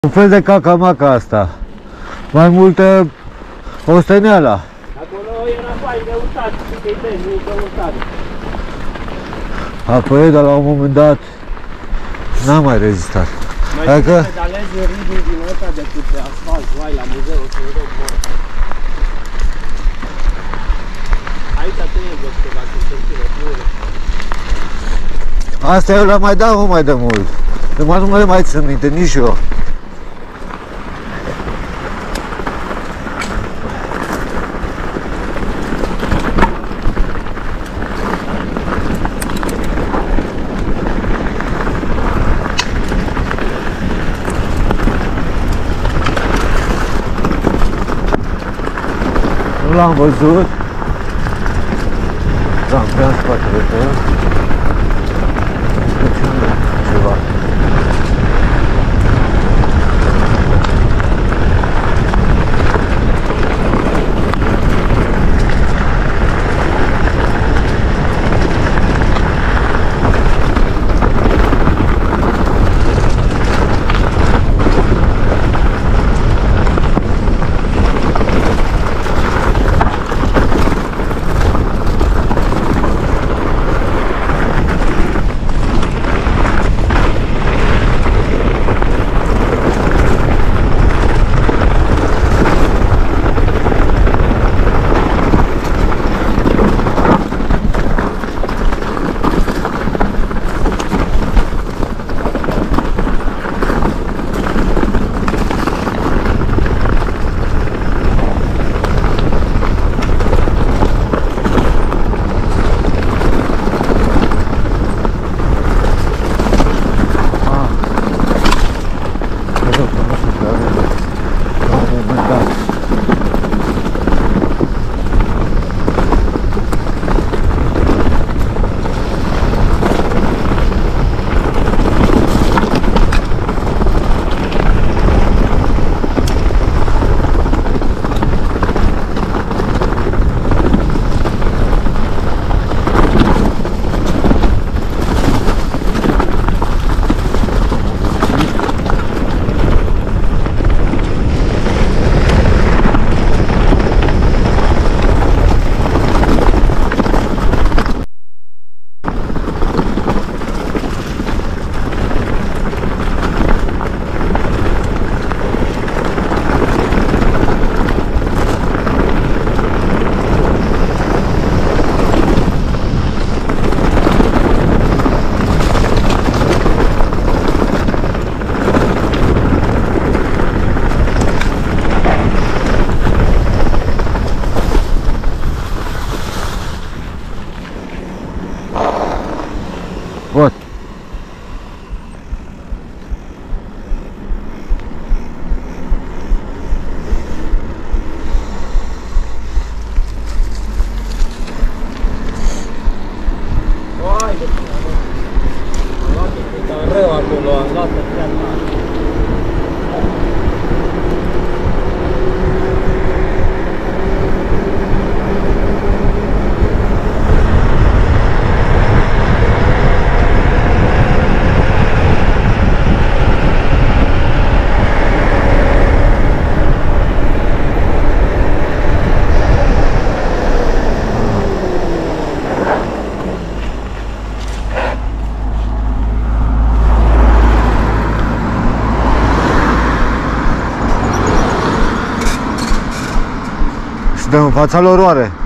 Un fel de cacamaca asta. Mai multă osteneala. Acolo era fain de ustat, știi că-i nu de ustat. Apoi, dar la un moment dat, n-am mai rezistat. Mai adică... pedalezi în ridul din ăsta decât pe asfalt, vai, la muzeu, o să-mi rog mor. Aici te e văd ceva centire, Asta eu le-am mai dat mult mai de mult. Numai nu le mai țin minte, nici eu. Nu l-am văzut. L-am prea în spatele tău. Ceva. Вот. Hai de tine, mă. Am luat un pic rău acolo, am luat o treabă. Dăm în fața lor oare?